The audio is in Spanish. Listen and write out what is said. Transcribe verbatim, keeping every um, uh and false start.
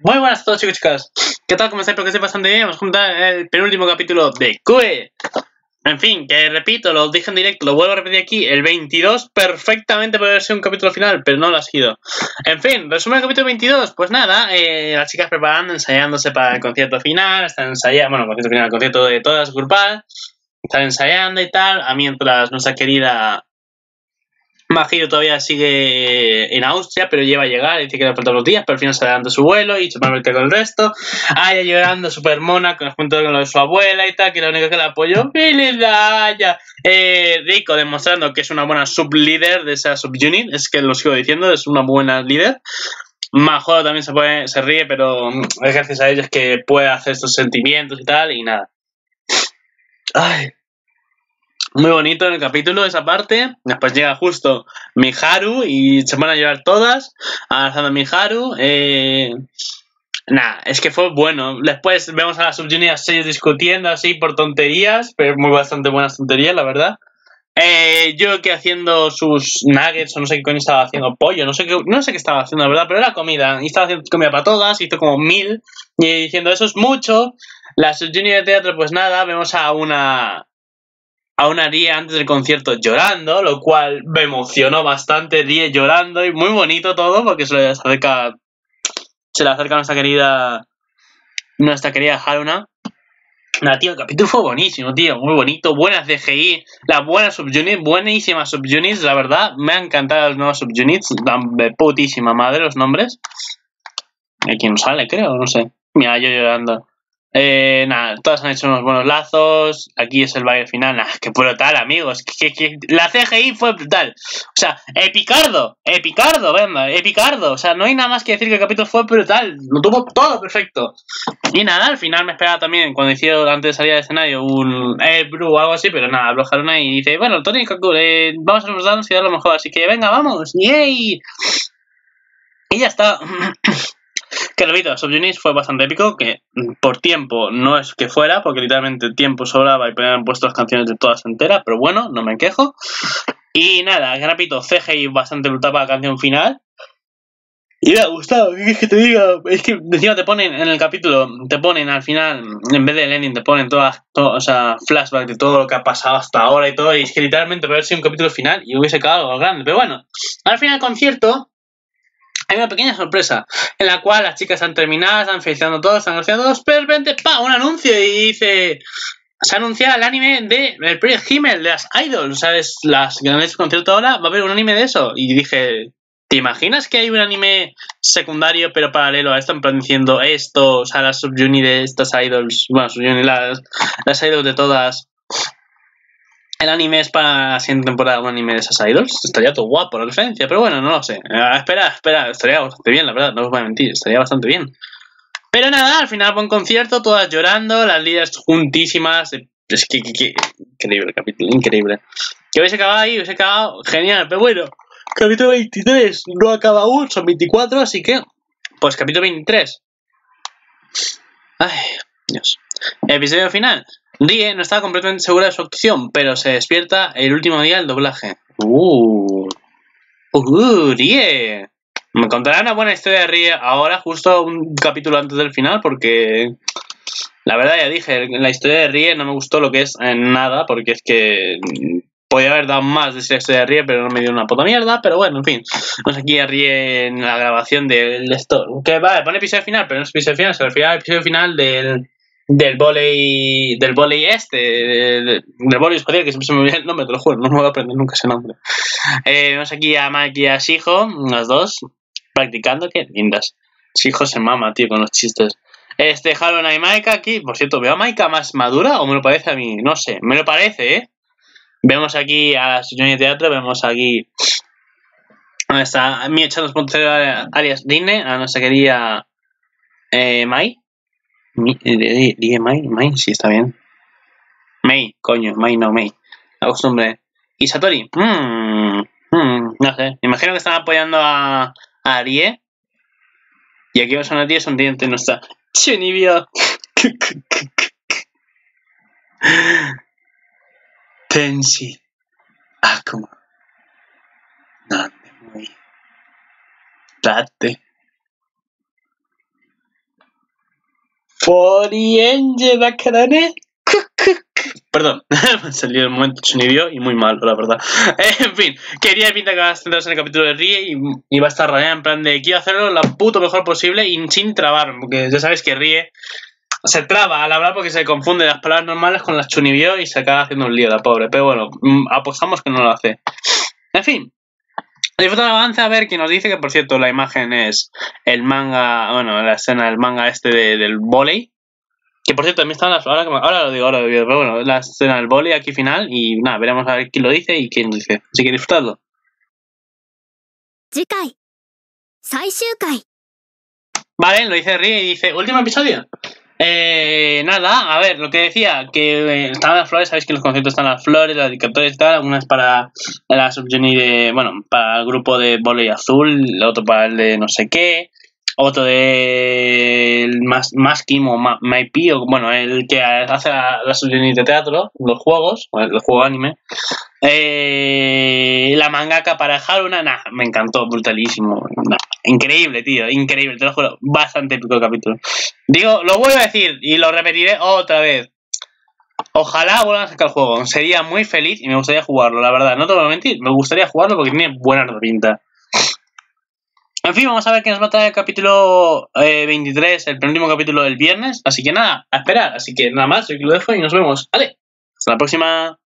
Muy buenas a todos, chicos y chicas. ¿Qué tal? ¿Cómo estáis? Porque estoy bastante bien. Vamos a juntar el penúltimo capítulo de Q E. En fin, que repito, lo dije en directo, lo vuelvo a repetir aquí. El veintidós perfectamente puede ser un capítulo final, pero no lo ha sido. En fin, resumen del capítulo veintidós. Pues nada, eh, las chicas preparando, ensayándose para el concierto final. Están ensayando, bueno, el concierto final, el concierto de todas grupal. Están ensayando y tal. A mientras nuestra querida Majiro todavía sigue en Austria, pero lleva a llegar, dice que le faltan unos días, pero al final se adelanta su vuelo y se va a meter con el resto. Aya llorando, súper mona, junto con lo de su abuela y tal, que la única que la apoyó. ¡Feliz Aya! Eh, Rico demostrando que es una buena sublíder de esa subunit, es que lo sigo diciendo, es una buena líder. Majoro también se, puede, se ríe, pero es gracias a ellos que puede hacer estos sentimientos y tal, y nada. Ay. Muy bonito en el capítulo esa parte. Después llega justo Miharu y se van a llevar todas abrazando a Miharu. Eh... Nada, es que fue bueno. Después vemos a las subjuniors ellos discutiendo así por tonterías, pero muy bastante buenas tonterías, la verdad. Eh, yo que haciendo sus nuggets o no sé qué coño estaba haciendo, pollo, no sé qué, no sé qué estaba haciendo, la verdad, pero era comida. Y estaba haciendo comida para todas, hizo como mil. Y diciendo, eso es mucho. La subjunior de teatro, pues nada, vemos a una... a una Rie antes del concierto llorando, lo cual me emocionó bastante, Rie llorando y muy bonito todo porque se le acerca se le acerca a nuestra querida nuestra querida Haruna. Nada, tío, el capítulo fue buenísimo, tío, muy bonito, buenas D G I, las buenas subunits, buenísimas subunits, la verdad, me han encantado los nuevos subunits, de putísima madre los nombres. Aquí no sale, creo, no sé. Mira, yo llorando. Eh, nada, todas han hecho unos buenos lazos. Aquí es el baile final. Nah, qué brutal, amigos. Que, que, que, la C G I fue brutal. O sea, epicardo, epicardo, venga, epicardo. O sea, no hay nada más que decir que el capítulo fue brutal. Lo tuvo todo perfecto. Y nada, al final me esperaba también, cuando hicieron antes de salir al escenario, un eh, Bru o algo así, pero nada, habló Haruna y dice, bueno, Tony Kaku, eh, vamos a los danos y dar lo mejor. Así que venga, vamos. ¡Yay! Y ya está. Que repito, Subunits fue bastante épico, que por tiempo no es que fuera, porque literalmente el tiempo sobraba y podían puesto las canciones de todas enteras, pero bueno, no me quejo. Y nada, que repito, C G I bastante brutal para la canción final. Y me ha gustado, ¿qué es que te diga? Es que encima te ponen en el capítulo, te ponen al final, en vez de Lenin, te ponen todas, todo, o sea, flashback de todo lo que ha pasado hasta ahora y todo, y es que literalmente puede haber sido un capítulo final y hubiese quedado algo grande. Pero bueno, al final el concierto hay una pequeña sorpresa en la cual las chicas han terminado, están felicitando a todos, están anunciando a todos, pero de repente, ¡pa! Un anuncio y dice... Se ha anunciado el anime de el Project Himmel, de las idols, ¿sabes? Las que han hecho concierto ahora, va a haber un anime de eso. Y dije, ¿te imaginas que hay un anime secundario pero paralelo a esto? En plan diciendo esto, o sea, las subunit de estas idols, bueno, subunit, las, las idols de todas... El anime es para la siguiente temporada, un anime de esas idols. Estaría todo guapo la referencia, pero bueno, no lo sé. Eh, espera, espera, estaría bastante bien, la verdad, no os voy a mentir, estaría bastante bien. Pero nada, al final buen concierto, todas llorando, las líderes juntísimas. Es que, que, que increíble el capítulo, increíble. Que hubiese acabado ahí, hubiese acabado genial, pero bueno, capítulo veintitrés no acaba aún, son veinticuatro, así que, pues capítulo veintitrés. Ay, Dios. Episodio final. Rie no estaba completamente segura de su opción, pero se despierta el último día del doblaje. Uh, uh, Rie. Me contará una buena historia de Rie ahora, justo un capítulo antes del final, porque la verdad ya dije, la historia de Rie no me gustó lo que es en nada, porque es que podía haber dado más de esa historia de Rie, pero no me dio una puta mierda, pero bueno, en fin. Vamos aquí a Rie en la grabación del esto. Que vale, pone episodio final, pero no es episodio final, se refiere al episodio final del del volei del volei este del, del volei espacial, que siempre se me olvida el nombre, te lo juro, no me voy a aprender nunca ese nombre. Eh, vemos aquí a Mike y a Shijo, las dos practicando, qué lindas. Shijo se mama, tío, con los chistes. Este Haruna y Maika aquí, por cierto, ¿veo a Maika más madura o me lo parece a mí? No sé, me lo parece, ¿eh? Vemos aquí a la subunit de teatro, vemos aquí a nuestra mi echando puntos alias Dine, a nuestra querida eh, Mai. ¿Dije Mai? Mai, sí, está bien. Mei, coño, Mai no, Mei. La costumbre. Y Satori, mmm, mmm, no sé. Me imagino que están apoyando a, a Arie. Y aquí vamos a una tía sonriente, nuestra Chunibyo. Tenshi Akuma. Nande muy. Date. Forienge Dakarane. Perdón, me salió el momento chunidio y muy mal, la verdad. En fin, quería pintar que vas a centrarse en el capítulo de Rie y, y va a estar rayada en plan de quiero hacerlo lo puto mejor posible y sin trabar, porque ya sabes que Rie se traba al hablar porque se confunde las palabras normales con las chunibyo y se acaba haciendo un lío, la pobre. Pero bueno, apostamos que no lo hace. En fin. Disfruta el avance a ver quién nos dice que, por cierto, la imagen es el manga, bueno, la escena del manga este de, del volei. Que, por cierto, también están las... Ahora, ahora lo digo, ahora lo digo, pero bueno, la escena del volei aquí final y nada, veremos a ver quién lo dice y quién lo dice. Así que disfrutadlo. Vale, lo dice Rie y dice, último episodio. Eh, nada, a ver, lo que decía, que eh, estaban las flores, sabéis que en los conciertos están las flores, las dedicatorias y tal, una es para la subjunny de, bueno, para el grupo de volei azul, el otro para el de no sé qué, otro de el Maskim o Maipi, o bueno, el que hace la, la subjunny de teatro, los juegos, el juego anime. Eh, la mangaka para Haruna, nah, me encantó, brutalísimo. Nah, increíble, tío, increíble, te lo juro, bastante épico el capítulo. Digo, lo vuelvo a decir y lo repetiré otra vez. Ojalá vuelvan a sacar el juego, sería muy feliz y me gustaría jugarlo, la verdad, no te voy a mentir, me gustaría jugarlo porque tiene buena pinta. En fin, vamos a ver qué nos va a traer el capítulo eh, veintitrés, el penúltimo capítulo del viernes, así que nada, a esperar, así que nada más, yo aquí lo dejo y nos vemos. Vale, hasta la próxima.